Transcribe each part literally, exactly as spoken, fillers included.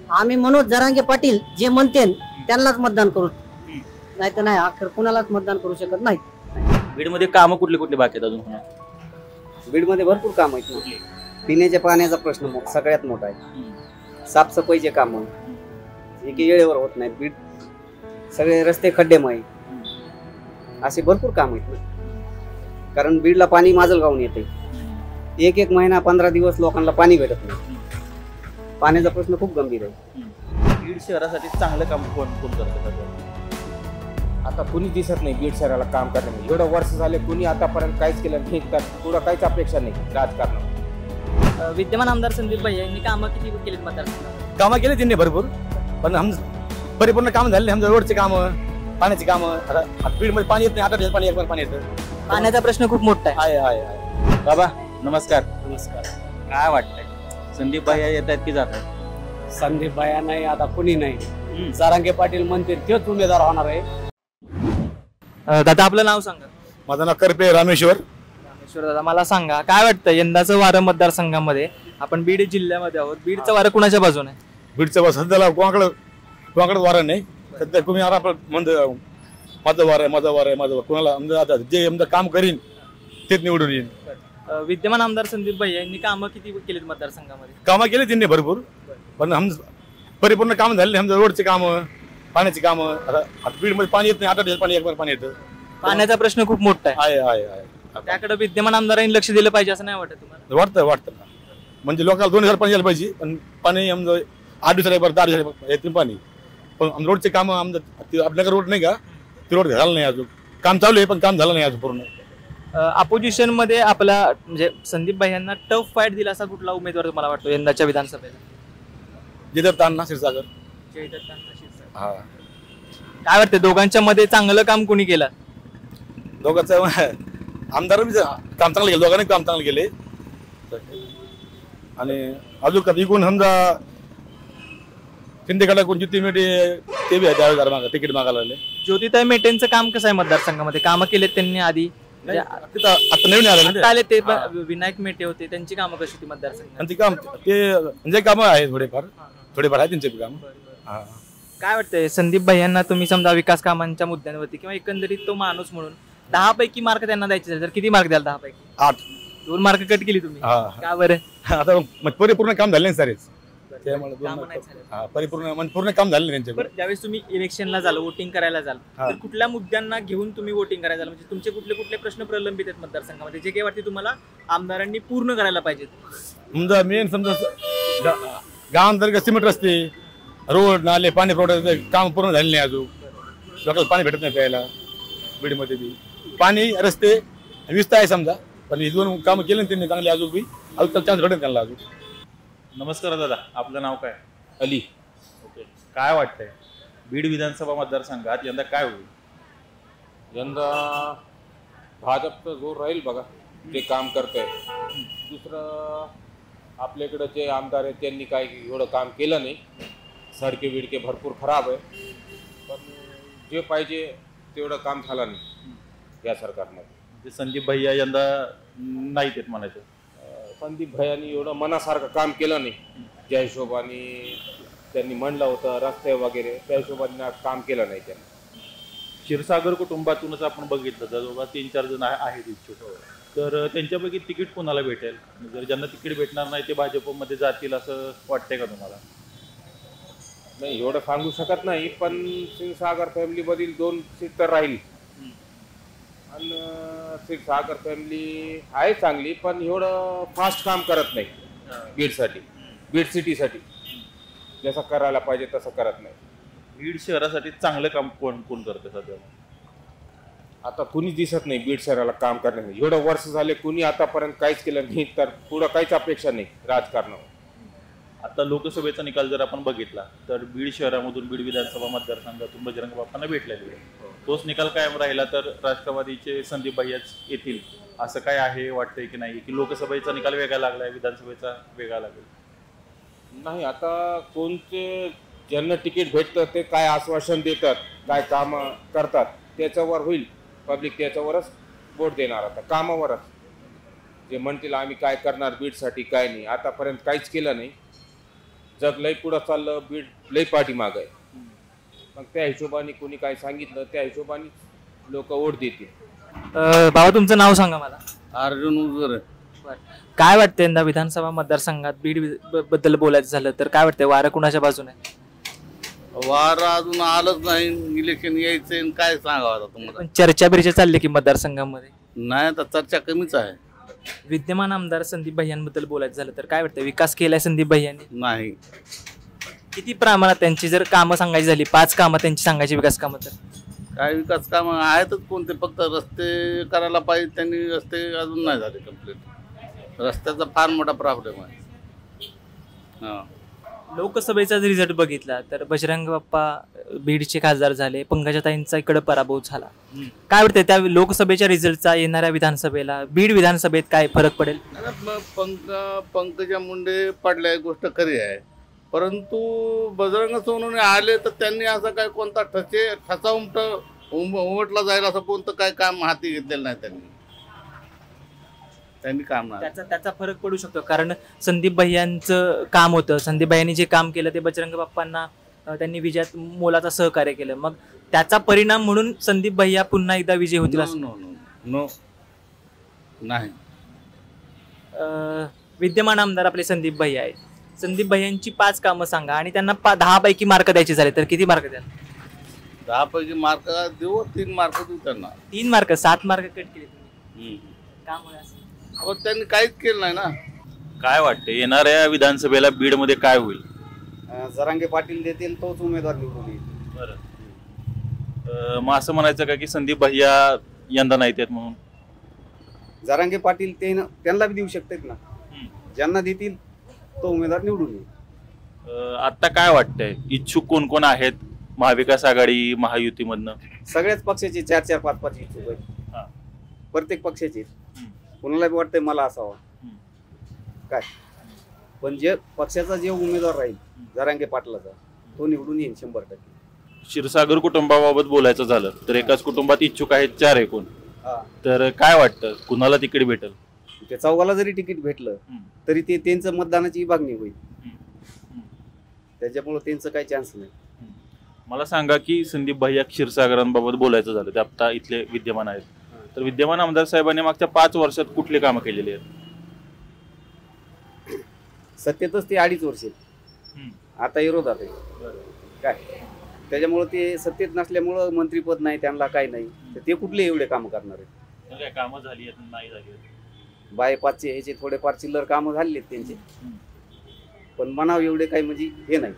आम्ही मनोज जरांगे पाटील जे म्हणते त्यांनाच मतदान करू, नाही तर नाही अखेर कुणालाच मतदान करू शकत नाही. बीडमध्ये कामं कुठले कुठले बाकी आहेत अजून? बीडमध्ये भरपूर काम आहेत. पिण्याच्या पाण्याचा प्रश्न सगळ्यात मोठा आहे. साफसफाईचे काम जे की वेळेवर होत नाही. बीड सगळे रस्ते खड्डेमय असे भरपूर काम आहेत ना. कारण बीडला पाणी माजलगावून येते. एक एक महिना पंधरा दिवस लोकांना पाणी भेटत नाही. पाण्याचा प्रश्न खूप गंभीर आहे. बीड शहरासाठी चांगलं काम कोण कोण करतं? आता कुणी दिसत नाही बीड शहराला काम करण्यामध्ये. एवढं वर्ष झाले कुणी आतापर्यंत काहीच केलं नाही. तर पुढं काहीच अपेक्षा नाही राजकारणात. विद्यमान आमदार संदीप भैया यांनी कामं किती केलीत मतदारसंघात? कामं केली त्यांनी भरपूर, पण हम परिपूर्ण काम झाले. समजा रोडचे कामं, पाण्याची कामं. आता बीडमध्ये पाणी येत नाही. आठ दिवस पाणी एक पाणी येतं. पाण्याचा प्रश्न खूप मोठा आहे. आहे आहे बाबा नमस्कार. नमस्कार. काय वाटतंय, संदीप भैया येत आहेत की जात आहेत? संदीप भैया नाही, आता कुणी नाही. जरांगे पाटील म्हणते तेच उमेदवार होणार आहे. दादा आपलं नाव सांगा. माझं नाव करपे रामेश्वर. रामेश्वर दादा, मला सांगा काय वाटतं यंदाचं वारं मतदारसंघामध्ये? आपण बीड जिल्ह्यामध्ये आहोत. बीडचं वारं कुणाच्या बाजूने? बीडचं बस सध्याला कोणाकडं कोणाकडं वारं नाही. सध्या तुम्ही आपलं म्हणतं माझं वार आहे, माझं वार आहे, माझं कोणाला आता जे आमचं काम करीन तेच निवडून येईल. विद्यमान आमदार संदीप भैया यांनी कामं किती केलीत मतदारसंघामध्ये? कामं केली त्यांनी भरपूर, पण हम परिपूर्ण काम झाले. समजा रोडचे कामं, पाण्याची कामं. आता बीडमध्ये पाणी येत नाही. आठ दिवस पाणी एक पाणी येतं. पाण्याचा प्रश्न खूप मोठा आहे. आहे आहे त्याकडे विद्यमान आमदारांनी लक्ष दिलं पाहिजे असं नाही वाटत तुम्हाला? वाटतं वाटतं ना. म्हणजे लोकांना दोन हजार पाणी यायला पाहिजे, पण पाणी आमचं आठ दिवसाला एक दहा दिवसाला येते पाणी. पण रोडचे कामं आमचं आपल्याकडे रोड नाही का, ते रोड झालं नाही अजून. काम चालू आहे पण काम झालं नाही अजून पूर्ण. अपोजिशन मध्ये आपला म्हणजे संदीप भाईंना टफ फाईट दिला असा कुठला उमेदवार तुम्हाला वाटतो यंदाच्या विधानसभेला? जयदत्त अण्णा क्षीरसागर. जयदत्त अण्णा क्षीरसागर. हा. काय वाटतं दोघांच्या मध्ये चांगलं काम कोणी केलं? दोघांचं आमदार काम चांगलं केलं. दोघांनी काम चांगलं केले. आणि अजून कधी कोण समजा शिंदेकडे कोण जिथे मेटे ते बी आहे तिकीट मागायला लागले. ज्योतिताई मेटेंचं काम कसं आहे मतदारसंघामध्ये? कामं केलेत त्यांनी आधी? आता नवीन आलं आले ते विनायक मेटे होते, त्यांची कामं कशी होती मतदारसंघात? आणि काम ते म्हणजे कामं आहेत थोडेफार थोडेफार आहे त्यांचे काम. काय वाटतंय संदीप भैयांना तुम्ही समजा विकास कामांच्या मुद्द्यांवरती किंवा एकंदरीत तो माणूस म्हणून दहा पैकी मार्क त्यांना द्यायचे असेल तर किती मार्क द्याल? दहा पैकी आठ. दोन मार्क कट केली तुम्ही, का बरं? आता परिपूर्ण काम झाले सारेच. परिपूर्ण म्हणजे पूर्ण काम झालं त्यांचे. ज्यावेळेस तुम्ही इलेक्शनला जाल, वोटिंग करायला जाल, तर कुठल्या मुद्द्यांना घेऊन तुम्ही वोटिंग करायला जाल? म्हणजे तुमचे कुठले कुठले प्रश्न प्रलंबित आहेत मतदारसंघामध्ये जे काही वाटते तुम्हाला आमदारांनी पूर्ण करायला पाहिजेत? समजा मेन समजा गावांतर्गत सिमेंट रस्ते, रोड, नाले, पाणी पुरवठा काम पूर्ण झाले नाही अजून. लोकांना पाणी भेटत नाही प्यायला. बीडमध्ये बी पाणी, रस्ते, विस्ता आहे समजा, पण हे दोन कामं केले त्यांनी चांगले. अजून बी अजून चान्स भेटेल त्यांना अजून. नमस्कार दादा, आपलं नाव काय? अली. ओके. काय वाटतंय बीड विधानसभा मतदारसंघात यंदा काय होईल? यंदा भाजपचा जोर राहील बघा, ते काम करतंय. दुसरं आपल्याकडं जे आमदार आहेत त्यांनी काय एवढं काम केलं नाही. सडके बिडके भरपूर खराब आहे, पण जे पाहिजे तेवढं काम झालं नाही या सरकारमध्ये. संदीप भैया यंदा नाहीत येत म्हणायचं. संदीप भैयांनी एवढं मनासारखं काम केलं नाही. ज्या हिशोबाने त्यांनी म्हणलं होतं रस्ते वगैरे, त्या हिशोबाने काम केलं नाही त्यांनी. क्षीरसागर कुटुंबातूनच आपण बघितलं जवळपास तीन चार जण आहेत इच्छुक, तर त्यांच्यापैकी तिकीट कोणाला भेटेल? जर ज्यांना तिकीट भेटणार नाही ते भाजपमध्ये जातील असं वाटतंय का तुम्हाला? नाही एवढं सांगू शकत नाही, पण क्षीरसागर फॅमिलीमधील दोन सीट तर राहील. आणि क्षीरसागर फॅमिली आहे चांगली, पण एवढं फास्ट काम करत नाही बीडसाठी, बीड सिटीसाठी जसं करायला पाहिजे तसं करत नाही. बीड शहरासाठी चांगलं काम कोण कोण करतं सध्या? आता कुणी दिसत नाही बीड शहराला काम करण्यासाठी. एवढं वर्ष झाले कुणी आतापर्यंत काहीच केलं नाही, तर पुढं काहीच अपेक्षा नाही राजकारणावर. आता लोकसभेचा निकाल जर आपण बघितला तर बीड शहरामधून बीड विधानसभा मतदारसंघातून बजरंग बाप्पांना भेटलेले आहे. तोच निकाल कायम राहिला तर राष्ट्रवादीचे संदीप भैयाच येतील असं काय आहे वाटतंय की नाही? की लोकसभेचा निकाल वेगळा लागलाय, विधानसभेचा वेगळा लागेल? नाही, आता कोणते ज्यांना तिकीट भेटतं ते काय आश्वासन देतात, काय कामं करतात त्याच्यावर होईल. पब्लिक त्याच्यावरच वोट देणार. आता कामावरच जे म्हणतील आम्ही काय करणार बीडसाठी काय नाही. आतापर्यंत काहीच केलं नाही. जग लय पुढं चाललं, बीड लय पाठीमाग आहे. मग त्या हिशोबाने कोणी काय सांगितलं त्या हिशोबाने लोक वोट देतील. अं, बाबा तुमचं नाव सांगा मला. अर्जुन उजर. काय वाटतं यंदा विधानसभा मतदारसंघात बीड वि- बद्दल बोलायचं झालं तर काय वाटतंय, वारं कुणाच्या बाजूने आहे? वार अजून आलंच नाही, इलेक्शन यायचंय आणि काय सांगावं आता तुम्हाला. पण चर्चा बिर्चा चालली की मतदारसंघामध्ये. नाही आता चर्चा कमीच आहे. विद्यमान आमदार संदीप भैयांबद्दल बोलायचं झालं तर काय वाटतं, विकास केलाय संदीप भैयांनी? नाही किती प्रमाणात त्यांची जर कामं सांगायची झाली, पाच कामं त्यांची सांगायची विकास कामं, तर काय विकास काम आहेतच कोणते, फक्त रस्ते करायला पाहिजे त्यांनी, रस्ते अजून नाही झाले कम्प्लीट. रस्त्याचा फार मोठा प्रॉब्लेम आहे. हा लोकसभेचा रिझल्ट बघितला तर बजरंग बाप्पा बीडचे खासदार झाले, पंकजाताईंचा इकडे पराभव झाला. काय वाटतं त्या लोकसभेच्या रिझल्टचा येणाऱ्या विधानसभेला, बीड विधानसभेत काय फरक पडेल? पंक पंकजा मुंडे पडल्या गोष्ट खरी आहे, परंतु बजरंग सोनवणे आले तर त्यांनी असं काय कोणता ठसे ठसा उमट उम उमटला जाईल असं कोणतं काय काम हाती घेतलेलं नाही त्यांनी त्यांनी काम नाही. त्याचा त्याचा फरक पडू शकतो, कारण संदीप भैयांचं काम होतं, संदीप भैयांनी जे काम केलं ते बजरंग बाप्पांना अं, त्यांनी विजयात मोलाचा सहकार्य केलं, मग त्याचा परिणाम म्हणून संदीप भैया पुन्हा एकदा विजय होतील नो असं? नो नो नो नाही. अं, विद्यमान आमदार आपले संदीप भैया आहेत. संदीप भैयांची पाच कामं सांगा आणि त्यांना पा दहा पैकी मार्क द्यायचे झाले तर किती मार्क द्याल? दहा पैकी मार्क देऊ, तीन मार्क देऊ त्यांना. तीन मार्क, सात मार्क कट केले तुम्ही, हम्म. त्यामुळे असं. अहो, त्यांनी काहीच केलं नाही ना. काय वाटतं येणाऱ्या विधानसभेला बीड मध्ये काय होईल? जरांगे पाटील देतील तोच उमेदवार निवडून येईल. बरं. अं, मग असं म्हणायचं का की संदीप भैया यंदा नाहीत आहेत म्हणून? जरांगे पाटील ते त्यांना बी देऊ शकतात ना, ज्यांना देतील तो उमेदवार निवडून येईल. अं, आता काय वाटतंय इच्छुक कोण कोण आहेत महाविकास आघाडी महायुतीमधनं? सगळ्याच पक्षाचे चार चार पाच पाच इच्छुक हा. आहेत, प्रत्येक पक्षाचे. कोणाला बी वाटतंय मला असावा काय, पण जे पक्षाचा जे उमेदवार राहील जरांगे पाटलाचा तो निवडून येईल शंभर टक्के. क्षीरसागर कुटुंबाबाबत बोलायचं झालं तर एकाच कुटुंबात इच्छुक आहेत चार एकूण, हा, तर काय वाटतं कुणाला तिकीट भेटेल? ते चौघाला जरी तिकीट भेटलं तरी ते त्यांचं मतदानाची विभागणी होईल, त्याच्यामुळे त्यांचं काही चान्स नाही. मला सांगा की संदीप भैया क्षीरसागरांबाबत बोलायचं झालं ते आता इथले विद्यमान आहेत, तर विद्यमान आमदार साहेबांनी मागच्या पाच वर्षात कुठली कामं केलेली आहेत? सत्तेतच ते अडीच वर्ष आता विरोधात आहे काय, त्याच्यामुळे ते सत्तेत नसल्यामुळं मंत्रीपद नाही त्यांना, काय नाही, तर ते कुठले एवढे काम करणार आहेत? काय कामं झाली आहेत नाही झाली? बायपासचे ह्याचे थोडेफार चिल्लर कामं झालेली आहेत त्यांचे, पण म्हणावं एवढे काही म्हणजे हे नाही.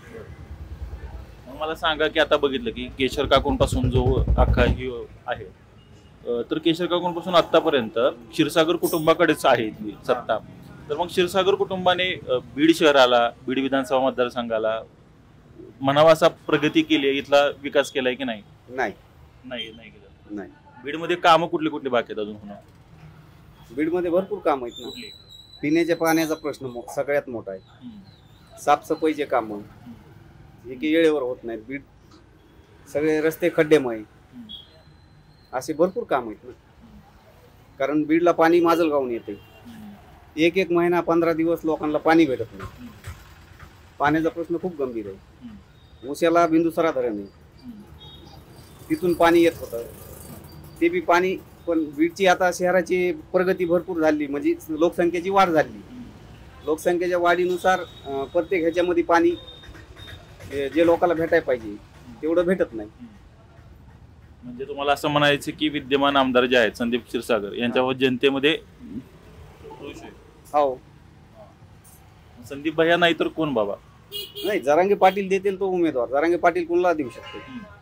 मला सांगा की आता बघितलं की केशर काकूंपासून जो अख्खा ही आहे, अं, तर केशर काकूंपासून आतापर्यंत क्षीरसागर कुटुंबाकडेच आहे इथली सत्ता. तर मग क्षीरसागर कुटुंबाने अं, बीड शहराला, बीड विधानसभा मतदारसंघाला म्हणावा असा प्रगती केली आहे, इथला विकास केलाय की नाही? नाही नाही नाही केलं. नाही बीडमध्ये कामं कुठली कुठली बाकी आहेत अजून होणार? बीडमध्ये भरपूर काम आहेत ना. कुठली? पिण्याच्या पाण्याचा प्रश्न मो- सगळ्यात मोठा आहे. साफसफाईचे कामं जे की वेळेवर होत नाहीत. बीड सगळे रस्ते खड्डेमय, असे भरपूर काम आहेत ना. कारण बीडला पाणी माजलगावून येते, एक एक महिना पंधरा दिवस लोकांना पाणी भेटत नाही. पाण्याचा प्रश्न खूप गंभीर आहे. उश्याला बिंदुसरा धरण आहे, तिथून पाणी येत होतं, ते बी पाणी. पण बीडची आता शहराची प्रगती भरपूर झाली, म्हणजे लोकसंख्येची वाढ झाली. लोकसंख्येच्या वाढीनुसार अं, प्रत्येक ह्याच्यामध्ये पाणी जे जे लोकांना भेटायला पाहिजे तेवढं भेटत नाही. म्हणजे तुम्हाला असं म्हणायचं की विद्यमान आमदार जे आहेत संदीप क्षीरसागर यांच्यावर जनतेमध्ये रोष आहे. हो, संदीप भैया नाही तर कोण बाबा? नाही, जरांगे पाटील देतील तो उमेदवार. जरांगे पाटील कोणाला देऊ शकतो,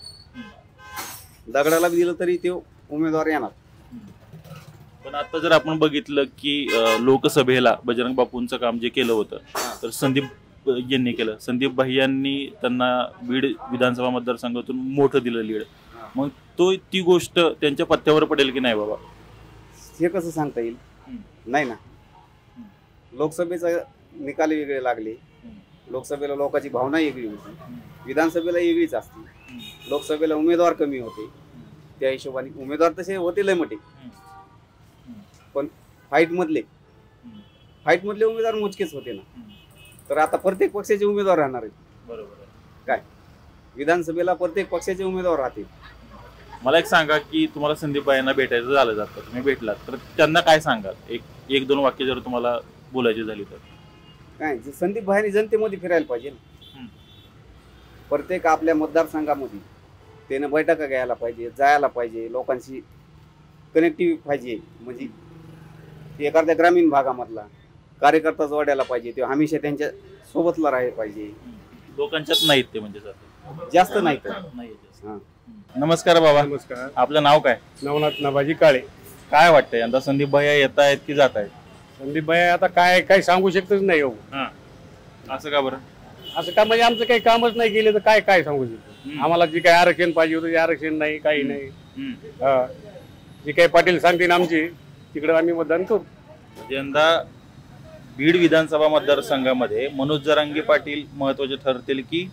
दगडाला बी दिलं तरी तो उमेदवार येणार. पण आता जर आपण बघितलं की अं, लोकसभेला बजरंग बापूंचं काम जे केलं होतं तर संदीप यांनी केलं. संदीप भैयांनी त्यांना बीड विधानसभा मतदारसंघातून मोठं दिलं लीड. मग तो ती गोष्ट त्यांच्या पत्त्यावर पडेल की नाही बाबा? हे कसं सांगता येईल? नाही ना, लोकसभेचा निकाल वेगळे लागले. लोकसभेला लोकांची भावना वेगळी होती, विधानसभेला वेगळीच असते. लोकसभेला उमेदवार कमी होते, त्या हिशोबाने उमेदवार तसे होते लय मोठे, पण फाईट मधले फाईट मधले उमेदवार मोजकेच होते ना. तर आता प्रत्येक पक्षाचे उमेदवार राहणार आहेत. बरोबर आहे. काय विधानसभेला प्रत्येक पक्षाचे उमेदवार राहतील. मला एक सांगा की तुम्हाला संदीप भाईंना भेटायचं झालं जातं, तुम्ही भेटलात तर त्यांना काय सांगाल? एक एक दोन वाक्य जर तुम्हाला बोलायची झाली तर काय जे संदीप भाईंनी जनतेमध्ये फिरायला पाहिजे ना. प्रत्येक आपल्या मतदारसंघामध्ये त्यानं बैठका घ्यायला पाहिजे, जायला पाहिजे, लोकांशी कनेक्टिव्ह पाहिजे. म्हणजे एखाद्या ग्रामीण भागामधला कार्यकर्ता जोडायला पाहिजे, ते हमेशा त्यांच्या सोबतला राहायला पाहिजे. लोकांच्यात नाहीत ते म्हणजे जास्त नाही तर नाही. नमस्कार बाबा. नमस्कार. आपलं नाव काय? नवनाथ नवाजी काळे. काय वाटतं यंदा संदीप भैया येत आहेत की जात आहेत? संदीप भाई आता काय काही सांगू शकतच नाही हो. असं का बरं? असं का म्हणजे आमचं काही कामच नाही केलं तर काय काय सांगू शकतो. आम्हाला जे काही आरक्षण पाहिजे होतं ते आरक्षण नाही, काही नाही. हा. जे काही पाटील सांगतील आमची तिकडे आम्ही मतदान करू. यंदा बीड विधानसभा मतदारसंघामध्ये मनोज जरांगे पाटील महत्वाचे ठरतील की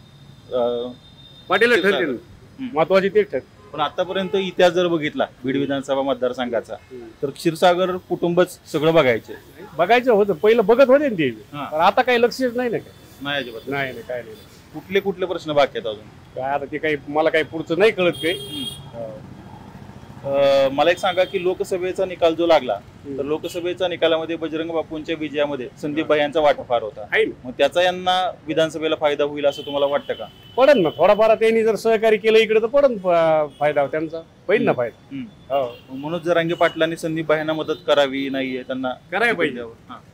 पाटील ठरतील? महत्वाची तेच ठर. पण आतापर्यंत इतिहास जर बघितला बीड विधानसभा मतदारसंघाचा तर क्षीरसागर कुटुंबच सगळं बघायचे बघायचं होतं पहिलं, बघत होते ना ते. पण आता काही लक्षच नाही ना. नाही अजिबात नाही नाही काय नाही. कुठले कुठले प्रश्न बाकी आहेत अजून? काय आता ते काही मला काही पुढचं नाही कळत काही. मला एक सांगा की लोकसभेचा निकाल जो लागला तर लोकसभेच्या निकालामध्ये बजरंग बापूंच्या विजयामध्ये संदीप भाई यांचा वाटा फार होता. मग त्याचा यांना विधानसभेला फायदा होईल असं तुम्हाला वाटतं का? पडन ना थोडाफार. त्यांनी जर सहकार्य केलं इकडे तर पडन फायदा त्यांचा. होईल ना फायदा. मनोज जरांगे पाटलांनी संदीप भाईंना मदत करावी नाहीये त्यांना करायला पाहिजे.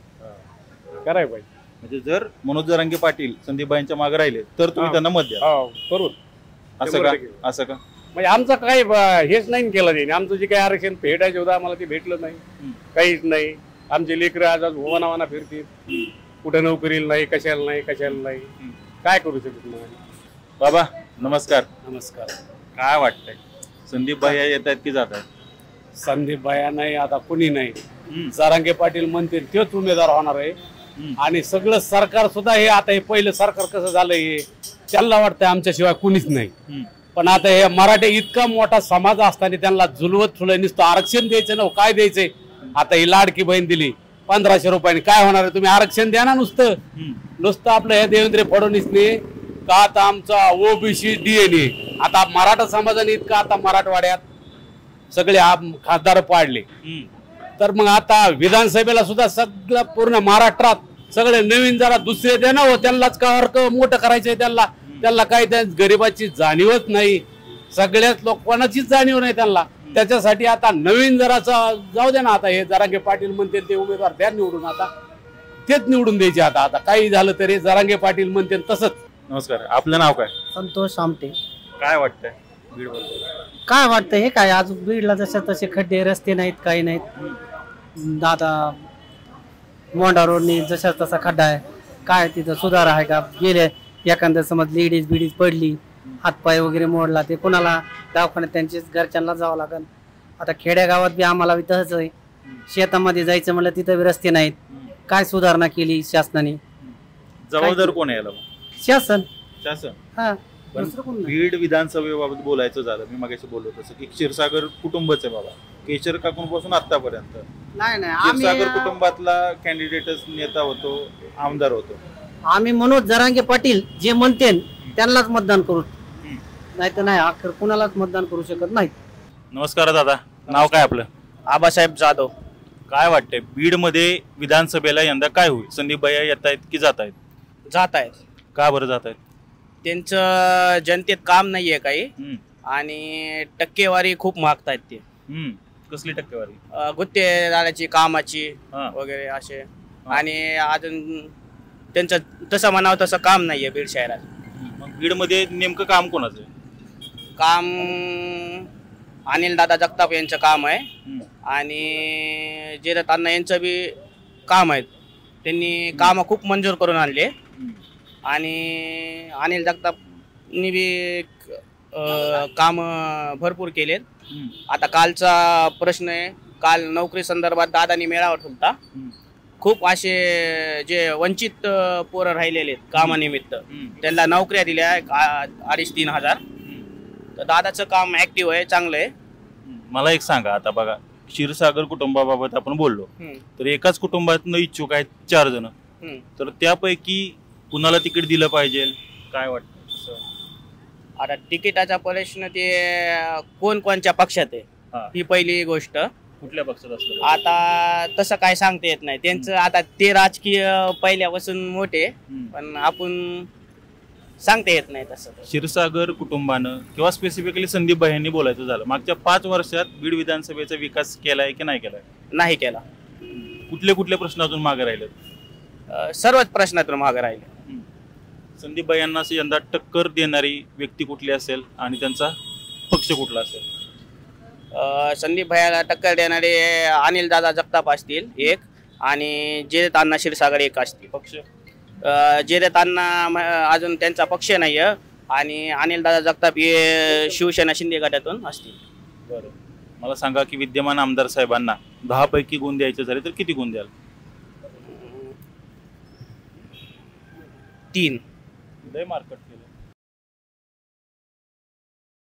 करायला पाहिजे. म्हणजे जर मनोज जरांगे पाटील संदीप भाईंच्या मागे राहिले तर तुम्ही त्यांना मत द्या. करू. असं का? असं का? म्हणजे आमचं काही हेच नाही केलं त्यांनी. आमचं जे काही आरक्षण भेटायचं होतं आम्हाला ते भेटलं नाही. काहीच नाही. आमचे लेकरं आज वनावाना फिरतील, कुठे नोकरीला नाही, कशाला नाही, कशाला नाही. काय करू शकत नाही. बाबा नमस्कार. नमस्कार. काय वाटतंय संदीप भाई येत आहेत की जात आहेत? संदीप भाई नाही, आता कुणी नाही. जरांगे पाटील म्हणतील तेच उमेदवार होणार आहे. आणि सगळं सरकार सुद्धा हे आता हे पहिलं सरकार कसं झालंय हे त्यांना वाटतंय आमच्याशिवाय कुणीच नाही. पण आता हे मराठे इतका मोठा समाज असताना त्यांना झुलवत फुलय नुसतं आरक्षण द्यायचं ना, काय द्यायचंय. आता ही लाडकी बहीण दिली पंधराशे रुपयाने, काय होणार आहे? तुम्ही आरक्षण द्या ना. नुसतं नुसतं आपलं हे देवेंद्र फडणवीसने का आता आमचा ओबीसी डीएनए आता मराठा समाजाने इतका आता मराठवाड्यात सगळे खासदार पाडले. तर मग आता विधानसभेला सुद्धा सगळं पूर्ण महाराष्ट्रात सगळे नवीन जरा दुसरे द्या ना हो. त्यांनाच का मोठं करायचंय. त्यांना त्यांना काही गरीबाची जाणीवच नाही. सगळ्याच लोक कोणाचीच जाणीव नाही त्यांना. त्याच्यासाठी आता नवीन जराचा जाऊ दे ना. आता हे जरांगे पाटील म्हणते ते उमेदवार द्या निवडून, आता तेच निवडून द्यायचे. आता आता काही झालं तरी जरांगे पाटील म्हणते तसंच. नमस्कार. आपलं नाव काय? संतोष आमटे. काय वाटतंय बीड बद्दल? काय वाटतं हे काय अजून बीडला जसे तसे खड्डे रस्ते नाहीत, काही नाहीत. आता मोंढा रोडनी जसा तसा खड्डा आहे. काय तिथं सुधार आहे का? गेले एखाद्या समज लेडीज बिडीज पडली, हातपाय वगैरे मोडला, ते कोणाला दवाखान्यात त्यांच्याच घरच्यांना जावं लागेल. आता खेड्यागावात बी आम्हाला बी तसंच आहे. शेतामध्ये जायचं म्हणलं तिथं बी रस्ते नाहीत. काय सुधारणा केली शासनाने? जबाबदार कोण यायला? शासन. शासन. हा. पण बीड विधानसभेबाबत बोलायचं झालं, मी मागाशी बोललो तसं की क्षीरसागर कुटुंबच आहे बाबा, केशर काकूंपासून आतापर्यंत. नाही नाही क्षीरसागर कुटुंबातला कॅन्डिडेटच नेता होतो, आमदार होतो. आम्ही मनोज जरांगे पाटील जे म्हणते त्यांनाच मतदान करू, नाही तर नाही अखेर कुणालाच मतदान करू शकत नाही. नमस्कार दादा. नाव काय आपलं? आबासाहेब जाधव. काय वाटतंय बीड मध्ये विधानसभेला यंदा काय होईल? संदीप भैया येत आहेत की जात आहेत? जात आहेत. का बरं जात आहेत? त्यांचं जनतेत काम नाहीये काही आणि टक्केवारी खूप मागतायत ते. कसली टक्केवारी? गुत्तेदाराची, कामाची वगैरे असे. आणि अजून त्यांचं तसं म्हणावं तसं काम नाहीये बीड शहरात. मग बीड मध्ये नेमकं काम कोणाचं? काम अनिल दादा जगताप यांचं काम आहे आणि जयदत्त अण्णा यांचं बी काम आहे. त्यांनी कामं खूप मंजूर करून आणले आणि अनिल जगतापनी बी काम भरपूर केलेत. आता कालचा प्रश्न आहे, काल नोकरी संदर्भात दादानी मेळावा ठेवला. खूप असे जे वंचित पोरं राहिलेले आहेत कामानिमित्त त्यांना नोकऱ्या दिल्या अडीच तीन हजार. तर दादाचं काम ऍक्टिव्ह आहे, चांगलं आहे. मला एक सांगा, आता बघा क्षीरसागर कुटुंबाबाबत आपण बोललो तर एकाच कुटुंबातनं इच्छुक आहेत चार जण, तर त्यापैकी कुणाला तिकीट दिलं पाहिजे, काय वाटतं असं? आता तिकिटाचा प्रश्न ते कोण कोणत्या पक्षात आहे हा. ही पहिली गोष्ट. कुठल्या पक्षात असलं? आता तसं काय सांगता येत नाही त्यांचं. आता ते राजकीय पहिल्यापासून मोठे, हम्म. पण आपण सांगता येत नाही तसं. क्षीरसागर कुटुंबानं किंवा स्पेसिफिकली संदीप भाई यांनी बोलायचं झालं, मागच्या पाच वर्षात बीड विधानसभेचा विकास केलाय की नाही केलाय? नाही केला. कुठले कुठले प्रश्न अजून मागे राहिलेत? अं, सर्वच प्रश्नातून मागे राहिले. संदीप भाई यांना असं यंदा टक्कर देणारी व्यक्ती कुठली असेल आणि त्यांचा पक्ष कुठला असेल? अं, संदीप भैयाला टक्कर देणारे अनिल दादा जगताप असतील एक, आणि जयदत्त अण्णा क्षीरसागर एक असतील. पक्ष अं, जयदत्त अण्णा म- अजून त्यांचा पक्ष नाही आहे, आणि अनिल दादा जगताप हे शिवसेना शिंदे गटातून असतील. बरं, मला सांगा की विद्यमान आमदार साहेबांना दहा पैकी गुण द्यायचे झाले तर किती गुण द्याल? तीन. लय मार्केट केलं.